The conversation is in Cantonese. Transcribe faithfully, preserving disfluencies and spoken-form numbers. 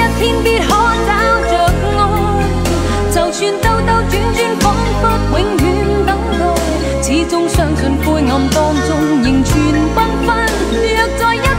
天必可找着愛，就算兜兜轉轉，彷彿永遠等待，始終相信灰暗當中仍存繽紛。若在一